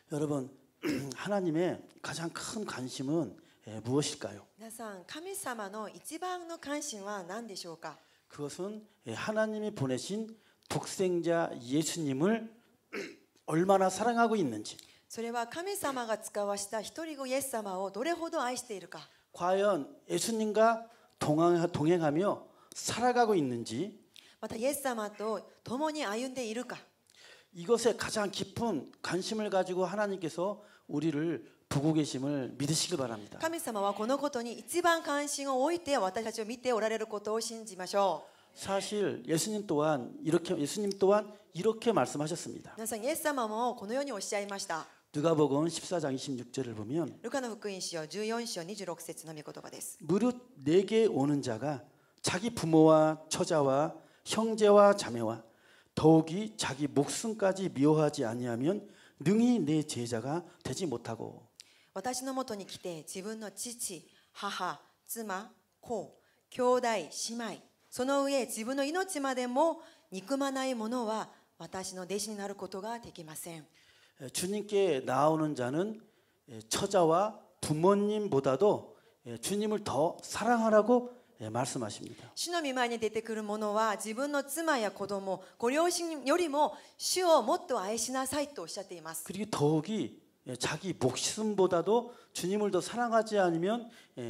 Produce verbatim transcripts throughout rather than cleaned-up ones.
여러분, 하나님의 가장 큰 관심은 예, 무엇일까요? 皆さん、神様の一番の関心は何でしょうか？ 그것은 예, 하나님이 보내신 독생자 예수님을 얼마나 사랑하고 있는지, それは神様が使わした一人子イエス様をどれほど愛しているか、 과연 예수님과 동행, 동행하며 살아가고 있는지, またイエス様と共に歩んでいるか、 이것에 가장 깊은 관심을 가지고 하나님께서 우리를 보고 계심을 믿으시길 바랍니다. 神様はこのことに一番関心を置いて私たちを見ておられることを信じましょう。 사실 예수님 또한 이렇게 예수님 또한 이렇게 말씀하셨습니다. 皆さん、イエス様もこのようにおっしゃいました。 누가복음 십사 장 이십육 절을 보면 ルカの福音書じゅうよん章にじゅうろく節の御言葉です。 무릇 내게 오는 자가 자기 부모와 처자와 형제와 자매와 더욱이 자기 목숨까지 미워하지 아니하면 능히 내 제자가 되지 못하고. 私のもとに来て自分の父、母、妻、子、兄弟、姉妹、その上自分の命までも憎まない者は私の弟子になることができません。 주님께 나오는 자는 처자와 부모님보다도 주님을 더 사랑하라고 말씀하십니다. 主の御前に出てくる者は自分の妻や子供、ご両親よりも主をもっと愛しなさいとおっしゃっています。 그리고 더욱이 자기 목숨보다도 주님을 더 사랑하지 않으면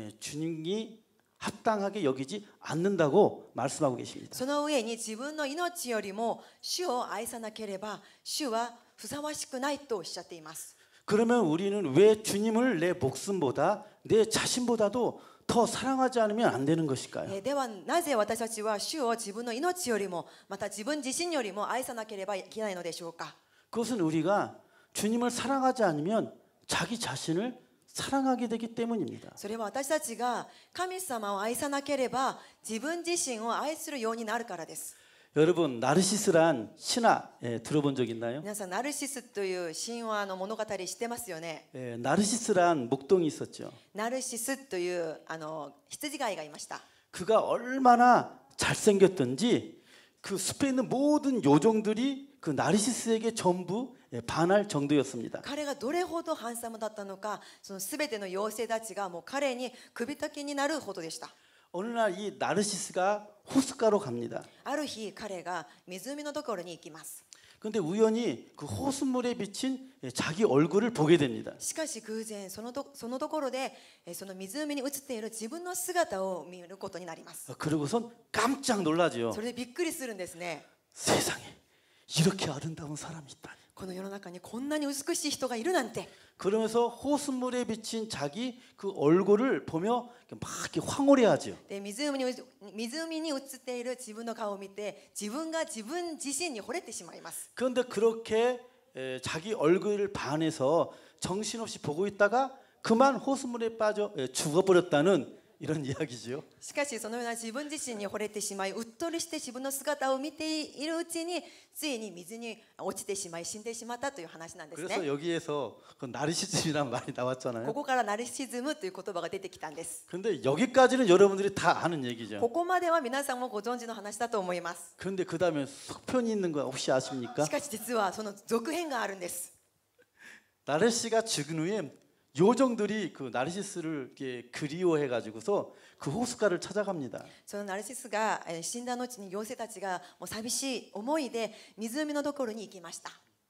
주님이 합당하게 여기지 않는다고 말씀하고 계십니다. その上に自分の命よりも主を愛さなければ主はふさわしくないとおっしゃっています。 그러면 우리는 왜 주님을 내 목숨보다 내 자신보다도 더 사랑하지 않으면 안 되는 것일까요? ではなぜ私たちは主を自分の命よりもまた自分自身よりも愛さなければいけないのでしょうか？ 그것은 우리가 주님을 사랑하지 않으면 자기 자신을 사랑하게 되기 때문입니다. それは私たちが神様を愛さなければ自分自身を愛するようになるからです。 여러분, 나르시스란 신화 예, 들어본 적 있나요? 皆さん、ナルシスという神話の物語知ってますよね。 예, 나르시스란 목동이 있었죠. ナルシスというあの羊飼いがいました。 그가 얼마나 잘생겼던지 그 숲에 있는 모든 요정들이 그 나르시스에게 전부 예, 반할 정도였습니다. 彼がどれほどハンサムだったのか、そのすべての妖精たちがもう彼に首丈になるほどでした。 어느 날 이 나르시스가 호숫가로 갑니다. ある日彼が湖のところに行きます。 그런데 우연히 그 호수물에 비친 자기 얼굴을 보게 됩니다. しかし偶然そのとそのところでその湖に映っている自分の姿を見ることになります。 그러고선 깜짝 놀라죠. それでびっくりするんですね。 세상에 이렇게 아름다운 사람이 있다니. この世の中にこんなに美しい人がいるなんて。 그러면서 호수물에 비친 자기 그 얼굴을 보며 막 이렇게 황홀해하죠. で湖に湖に映っている自分の顔を見て自分が自分自身に惚れてしまいます。 그런데 그렇게 에, 자기 얼굴을 반해서 정신없이 보고 있다가 그만 호수물에 빠져 에, 죽어버렸다는 이런 이야기죠. しかしそのような自分自身に惚れてしまいうっとりして自分の姿を見ているうちについに水に落ちてしまい死んでしまったという話なんですね。 그래서 여기에서 그 나르시즘이란 말이 나왔잖아요. ここからナルシズムという言葉が出てきたんです。 그런데 여기까지는 여러분들이 다 아는 얘기죠. ここまでは皆さんもご存知の話だと思います。 그런데 그 다음에 속편이 있는 거 혹시 아십니까? しかし実はその続編があるんです。 나르시가 죽은 후에 요정들이 그 나르시스를 이렇게 그리워해 가지고서 그 호숫가를 찾아갑니다. そのナルシスがえー死んだ後に妖精たちがもう寂しい思いで湖のところに行きました。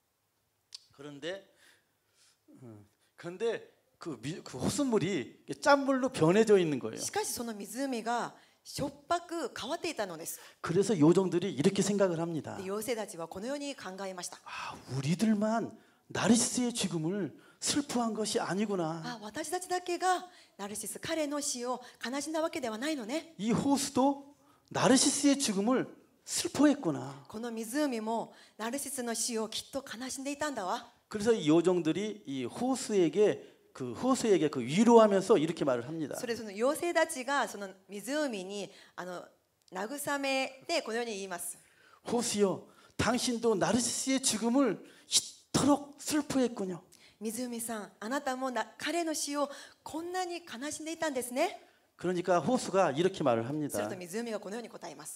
그런데 음, 그런데 그, 미, 그 호수물이 짠물로 변해져 있는 거예요. しかしその湖がしょっぱく変わっていたのです。 그래서 요정들이 이렇게 생각을 합니다. で妖精たちはこのように考えました。 아, 우리들만 나르시스의 죽음을 슬퍼한 것이 아니구나. あ、私たちだけがナルシス彼の死を悲しんだわけではないのね。 이 호수도 나르시스의 죽음을 슬퍼했구나. この湖もナルシスの死をきっと悲しんでいたんだわ。 그래서 이 요정들이 이 호수에게 그 호수에게 그 위로하면서 이렇게 말을 합니다. それその妖精たちがその湖にあの慰めてこのように言います。 호수여, 당신도 나르시스의 죽음을 이토록 슬퍼했군요. 湖さん、あなたもな彼の死をこんなに悲しんでいたんですね。 그러니까 호수가 이렇게 말을 す 합니다. ると湖がこのように答えます。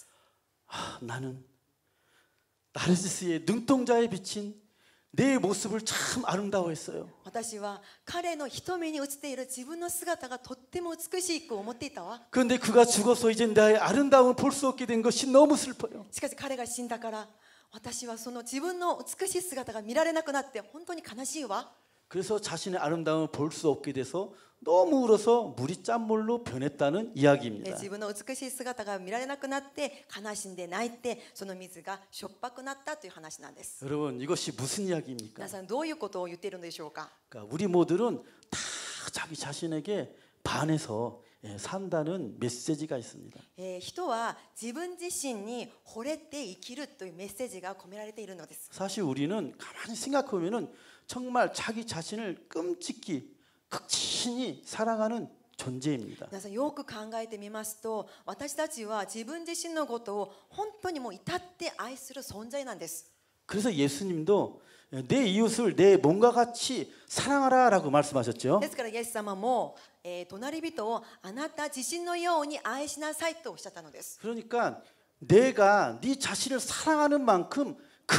아, 나는 나르시스의 눈동자에 비친 내 모습을 참 아름다워했어요. 私は彼の瞳に映っている自分の姿がとっても美しいと思っていたわ。 그런데 그가 죽어서 이제 나의 아름다움을 볼 수 없게 된 것이 너무 슬퍼요. しかし彼が死んだから私はその自分の美しい姿が見られなくなって本当に悲しいわ。 그래서 자신의 아름다움을 볼 수 없게 돼서 너무 울어서 물이 짠물로 변했다는 え 이야기입니다. 自分の美しい姿が見られなくなって悲しんで泣いてその水がしょっぱくなったという話なんです。 여러분 이것이 무슨 이야기입니까? 皆さんどういうことを言っているのでしょうか。 그러니까 우리 모두는 다 자기 자신에게 반해서 예, 산다는 메시지가 있습니다. えー人は自分自身に惚れて生きるというメッセージが込められているのです。 사실 우리는 가만히 생각해보면은 정말 자기 자신을 끔찍히 극진히 사랑하는 존재입니다. 皆さんよく考えてみますと私たちは自分自身のことを本当にもう至って愛する存在なんです。 그래서 예수님도 내 이웃을 내 몸과 같이 사랑하라라고 말씀하셨죠. ですからイエス様も、えー隣人をあなた自身のように愛しなさいとおっしゃったのです。 그러니까 내가 네 자신을 사랑하는 만큼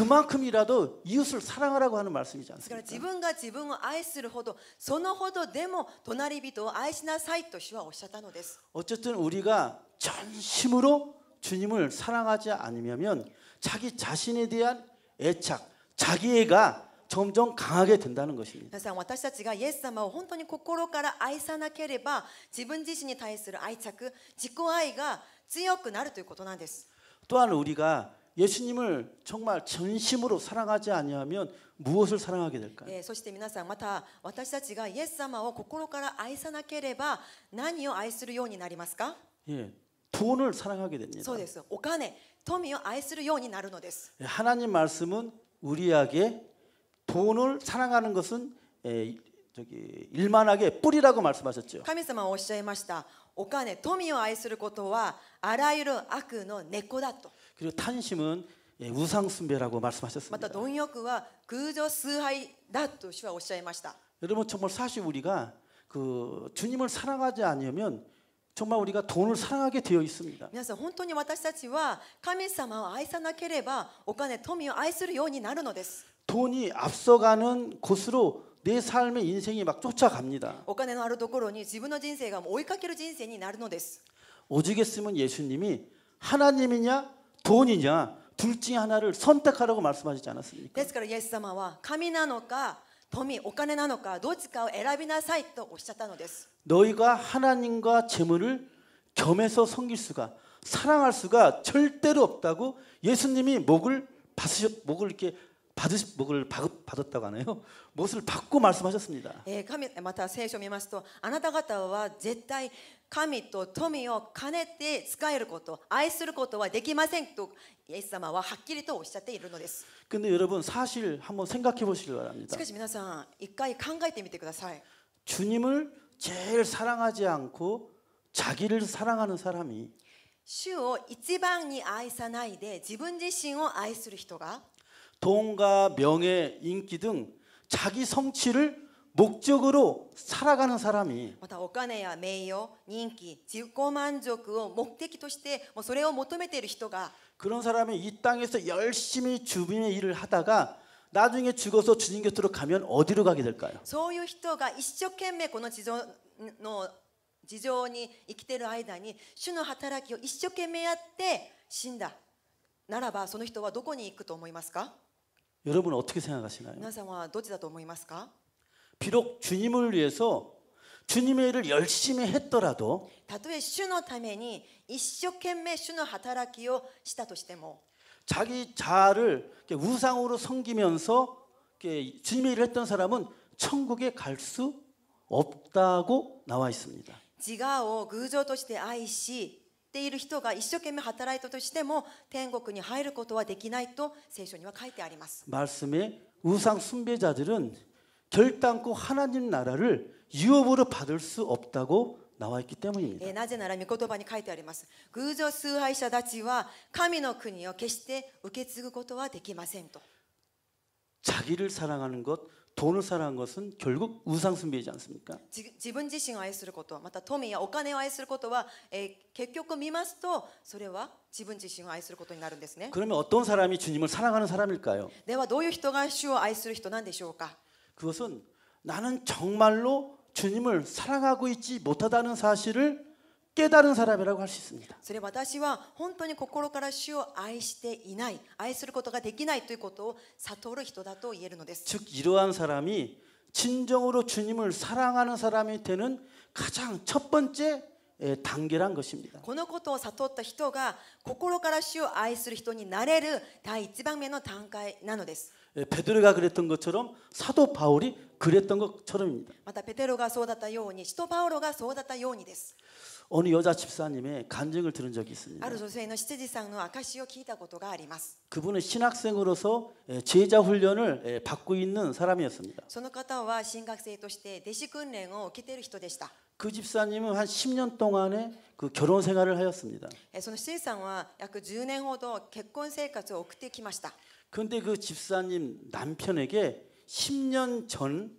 그만큼이라도 이웃을 사랑하라고 하는 말씀이지 ですから自 않습니까? 分が自分を愛するほどそのほどでも隣人を愛しなさいと主はおっしゃったのです。 어쨌든 우리가 전심으로 주님을 사랑하지 않으면 자기 자신에 대한 애착, 자기애가 점점 강하게 된다는 것입니다. 皆さん私たちがイエス様を本当に心から愛さなければ自分自身に対する愛着、自己愛が強くなるということなんです。 또한 우리가 예수님을 정말 전심으로 사랑하지 아니하면 무엇을 사랑하게 될까요? えーそして皆さんまた私たちがイエス様を心から愛さなければ何を愛するようになりますか？ 예, 돈을 사랑하게 됩니다. そうです。お金、富を愛するようになるのです。 예, 하나님 말씀은 우리에게 돈을 사랑하는 것은 에, 저기 일만하게 뿌리라고 말씀하셨죠. 神様はおっしゃいました。お金、富を愛することはあらゆる悪の根っこだと。 그리고 탄심은 예, 우상숭배라고 ま 말씀하셨습니다. た貪欲は空情崇拝だと主はおっしゃいました。 여러분 정말 사실 우리가 그 주님을 사랑하지 않으면 정말 우리가 돈을 사랑하게 되어 있습니다. 皆さん本当に私たちは神様を愛さなければお金、富を愛するようになるのです。 돈이 앞서가는 곳으로 내 삶의 인생이 막 쫓아갑니다. お金のあるところに自分の人生が追いかける人生になるのです。 오직했으면 예수님이 하나님이냐 돈이냐 둘 중에 하나를 선택하라고 말씀하시지 않았습니까? ですからイエス様は神なのか富、お金なのかどっちかを選びなさいとおっしゃったのです。 너희가 하나님과 재물을 겸해서 섬길 수가 사랑할 수가 절대로 없다고 예수님이 목을 받으셨 목을 이렇게 받으시 목을 받, 받았다고 하나요? 못을 받고 말씀하셨습니다. えー神また聖書を見ますとあなた方は絶対神と富を兼ねて使えること愛することはできませんとイエス様ははっきりとおっしゃっているのです。 근데 여러분 사실 한번 생각해 보시기 し 바랍니다. かし皆さん一回考えてみてください。 주님을 제일 사랑하지 않고 자기를 사랑하는 사람이 主を一番に愛さないで自分自身を愛する人が 돈과 명예, 인기 등 자기 성취를 목적으로 살아가는 사람이 またお金や名誉、人気、自己満足を目的としてもうそれを求めている人が 그런 사람이 이 땅에서 열심히 주님의 일을 하다가 나중에 죽어서 주님 곁으로 가면 어디로 가게 될까요? そういう人が一生懸命この地上の地上に生きている間に主の働きを一生懸命やって死んだならばその人はどこに行くと思いますか？ 여러분 어떻게 생각하시나요? 皆さんはどっちだと思いますか？ 비록 주님을 위해서 주님의 일을 열심히 했더라도 たとえ主のために一生懸命主の働きをしたとしても 자기 자아를 이렇게 우상으로 섬기면서 이렇게 주님의 일을 했던 사람은 천국에 갈 수 없다고 나와 있습니다. 自我を偶像として愛している人が一生懸命働いたとしても天国に入ることはできないと聖書には書いてあります。 말씀에 우상 숭배자들은 결단코 하나님 나라를 유업으로 받을 수 없다고 나와 있기 때문입니다. えーなぜなら御言葉に書いてあります。偶像崇拝者たちは神の国を決して受け継ぐことはできませんと。 자기를 사랑하는 것, 돈을 사랑한 것은 결국 우상숭배이지 않습니까? じ自分自身を愛すること、また富やお金を愛することは、えー結局見ますとそれは自分自身を愛することになるんですね。 그러면 어떤 사람이 주님을 사랑하는 사람일까요? ではどういう人が主を愛する人なんでしょうか。 그것은 나는 정말로 주님을 사랑하고 있지 못하다는 사실을 깨달은 사람이라고 할 수 있습니다. それは私は本当に心から主を愛していない、愛することができないということを悟る人だと言えるのです。 즉 이러한 사람이 진정으로 주님을 사랑하는 사람이 되는 가장 첫 번째 단계란 것입니다. このことを悟った人が心から主を愛する人になれる第一番目の段階なのです。 베드로가 그랬던 것처럼 사도 바울이 그랬던 것처럼입니다. またペテロがそうだったように、使徒パウロがそうだったようにです。 어느 여자 집사님의 간증을 들은 적이 있습니다. ある女性の執事さんの証を聞いたことがあります。 그분은 신학생으로서 제자 훈련을 받고 있는 사람이었습니다. その方は進学生として弟子訓練を受けている人でした。 그 집사님은 한 십 년 동안의 그 결혼 생활을 하였습니다. その執事さんは約じゅうねんほど結婚生活を送ってきました。 그런데 그 집사님 남편에게 십 년 전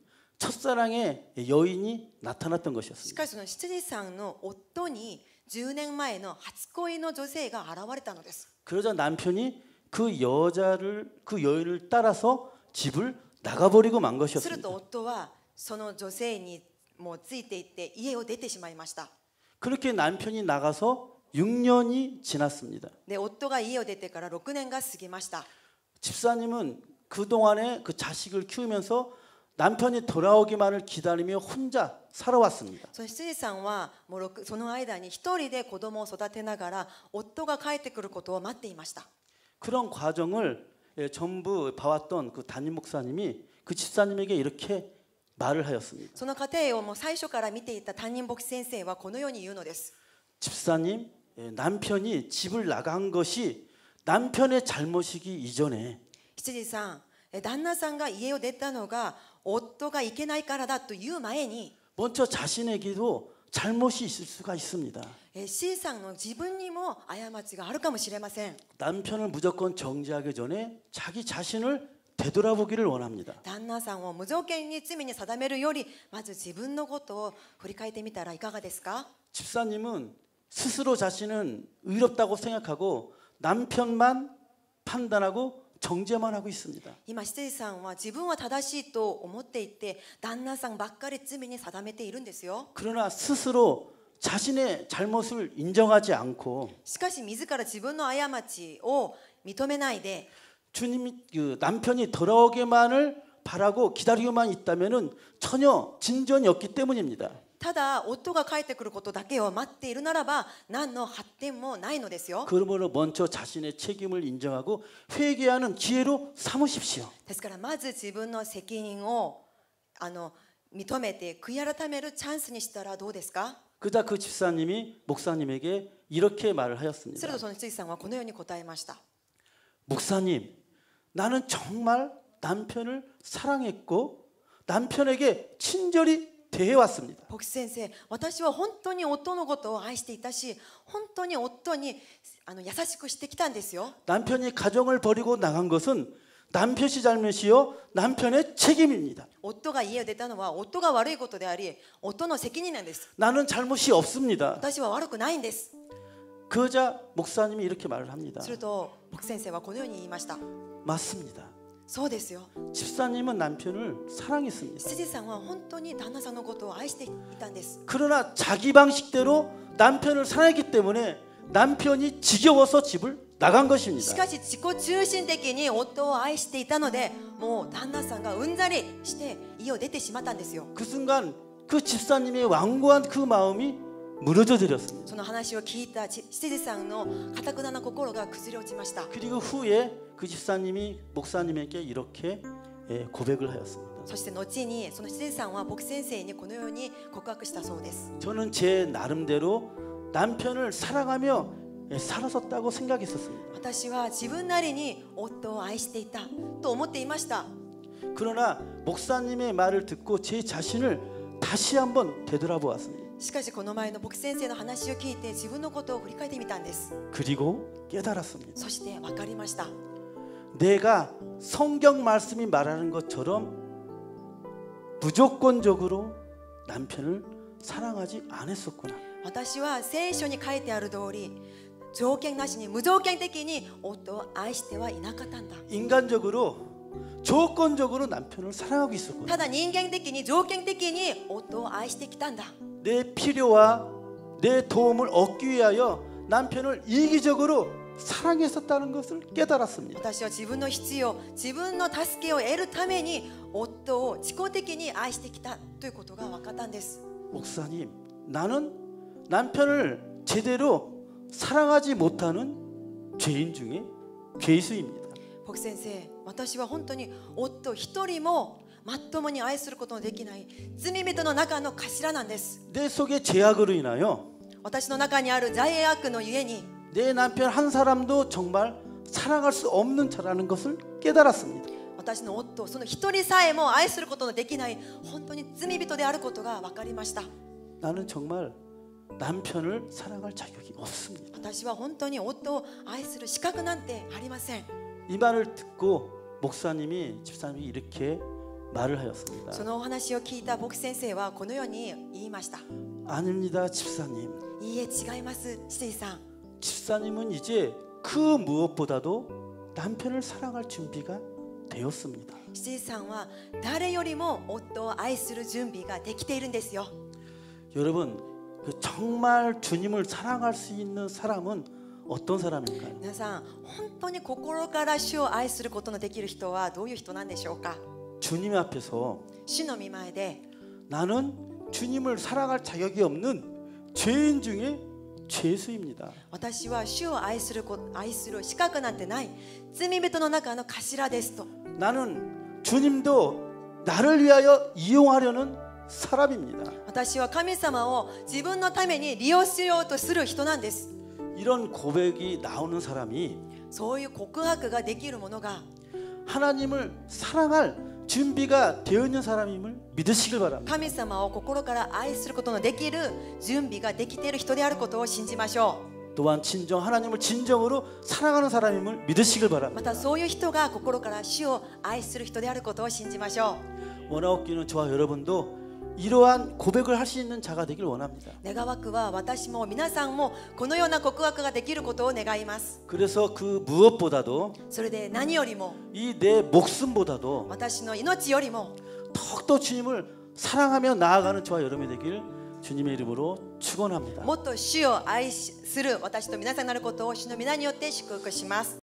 첫사랑의 여인이 나타났던 し 것이었습니다. かしその執事さんの夫にじゅうねんまえの初恋の女性が現れたのです。 그러자 남편이 그 여자를 그 여인을 따라서 집을 나가버리고 만 する 것이었습니다. と夫はその女性にもうついていって家を出てしまいました。 그렇게 남편이 나가서 육 년이 지났습니다. で夫が家を出てからろくねんが過ぎました。 집사님은 그 동안에 그 자식을 키우면서 남편이 돌아오기만을 기다리며 혼자 살아왔습니다. その執事さんはもうろくその間に一人で子供を育てながら夫が帰ってくることを待っていました。 그런 과정을 전부 봐왔던 그 담임 목사님이 그 집사님에게 이렇게 말을 하였습니다. その過程をもう最初から見ていた担任牧師先生はこのように言うのです。 집사님, 남편이 집을 나간 것이 남편의 잘못이기 이전에 執事さん、旦那さんが家を出たのが夫がいけないからだという前に 먼저 자신에게도 잘못이 있을 수가 있습니다. C さんの自分にも過ちがあるかもしれません。 남편을 무조건 정죄하기 전에 자기 자신을 되돌아보기를 원합니다. 旦那さんを無条件に罪に定めるよりまず自分のことを振り返ってみたらいかがですか。 집사님은 스스로 자신은 의롭다고 생각하고 남편만 판단하고 정죄만 하고 있습니다. 今執事さんは自分は正しいと思っていて旦那さんばっかり罪に定めているんですよ。 그러나 스스로 자신의 잘못을 인정하지 않고 しかし自ら自分の過ちを認めないで 주님이 그 남편이 돌아오기만을 바라고 기다리고만 있다면은 전혀 진전이 없기 때문입니다. ただ夫が帰ってくることだけを待っているならば何の発展もないのですよ。 그러므로 먼저 자신의 책임을 인정하고 회개하는 기회로 삼으십시오. ですからまず自分の責任をあの認めて悔い改めるチャンスにしたらどうですか。 그자 그 집사님이 목사님에게 이렇게 말을 する 하였습니다. とその執事さんはこのように答えました。 목사님, 나는 정말 남편을 사랑했고 남편에게 친절히 대해왔습니다. 牧師先生、私は本当に夫のことを愛していたし本当に夫にあの優しくしてきたんですよ。 남편이 가정을 버리고 나간 것은 남편이 잘못이요 남편의 책임입니다. 夫が家を出たのは夫が悪いことであり夫の責任なんです。 나는 잘못이 없습니다. 私は悪くないんです。 그러자 목사님이 이렇게 말을 합니다. すると牧師先生はこのように言いました。 맞습니다. そうですよ。 집사님은 남편을 사랑했습니다. 執事さんは本当に旦那さんのことを愛していたんです。 그러나 자기 방식대로 남편을 사랑했기 때문에 남편이 지겨워서 집을 나간 し 것입니다. かし自己中心的に夫を愛していたのでもう旦那さんがうんざりして家を出てしまったんですよ。 그 순간 그 집사님의 완고한 그 마음이 무너져 드렸습니다. その話を聞いた執事さんの堅くなな心が崩れ落ちました。 그리고 후에 그 집사님이 목사님에게 이렇게 고백을 하였습니다. そして後にその執事さんは牧師先生にこのように告白したそうです。 저는 제 나름대로 남편을 사랑하며 살았었다고 생각했었습니다. 私は自分なりに夫を愛していたと思っていました。 그러나 목사님의 말을 듣고 제 자신을 다시 한번 되돌아보았습니다. しかしこの前の牧師先生の話を聞いて自分のことを振り返ってみたんです。 그리고 깨달았습니다. そして分かりました。 내가 성경 말씀이 말하는 것처럼 무조건적으로 남편을 사랑하지 않았었구나. 私は聖書に書いてある通り、条件なしに無条件的に夫を愛してはいなかったんだ。 인간적으로 조건적으로 남편을 사랑하고 있었구나. ただ人間的に条件的に夫を愛してきたんだ。 내 필요와 내 도움을 얻기 위하여 남편을 이기적으로 사랑했었다는 것을 깨달았습니다. 私は自分の必要、自分の助けを得るために夫を自己的に愛してきたということが分かったんです。 목사님, 나는 남편을 제대로 사랑하지 못하는 죄인 중에 죄수입니다. 牧先生、私は本当に夫一人もまっともに愛することのできない罪人の中の頭なんです。 내 속의 죄악으로 인하여 私の中にある罪悪のゆえに 내 남편 한 사람도 정말 사랑할 수 없는 자라는 것을 깨달았습니다. 私の夫、その一人さえも愛することのできない本当に罪人であることが分かりました。 나는 정말 남편을 사랑할 자격이 없습니다. 私は本当に夫を愛する資格なんてありません。 이 말을 듣고 목사님이 집사님이 이렇게 말을 하였습니다. そのお話を聞いた牧先生はこのように言いました。 아닙니다, 집사님. いいえ、違います、シイさん。 집사님은 이제 그 무엇보다도 남편을 사랑할 준비가 되었습니다. シイさんは誰よりも夫を愛する準備ができているんですよ。 여러분, 그 정말 주님을 사랑할 수 있는 사람은 어떤 사람일까요? 皆さん、本当に心から主を愛することのできる人はどういう人なんでしょうか。 주님 앞에서 主の御前で 나는 주님을 사랑할 자격이 없는 죄인 중에 죄수입니다. 私は主を愛するこ愛する資格なんてない罪人の中の頭ですと。 나는 주님도 나를 위하여 이용하려는 사람입니다. 私は神様を自分のために利用しようとする人なんです。 이런 고백이 나오는 사람이 そういう告白ができるものが 하나님을 사랑할 준비가 되어 있는 사람임을 믿으시길 바랍니다. 神様を心から愛することのできる準備ができている人であることを信じましょう。 또한 진정 하나님을 진정으로 사랑하는 사람임을 믿으시길 ま 바랍니다. たそういう人が心から主を愛する人であることを信じましょ 원하옵기는 저와 여러분도 이러한 고백을 할 수 있는 자가 되길 원합니다. う。願わくは私も皆さんもこのような告白ができることを願います。 그래서 그 무엇보다도 それで何よりも 이 내 목숨보다도 私の命よりも 더욱더 주님을 사랑하며 나아가는 저와 여러분이 되길 주님의 이름으로 축원합니다. もっと主を愛する私と皆さんになることを主の皆によって祝福します。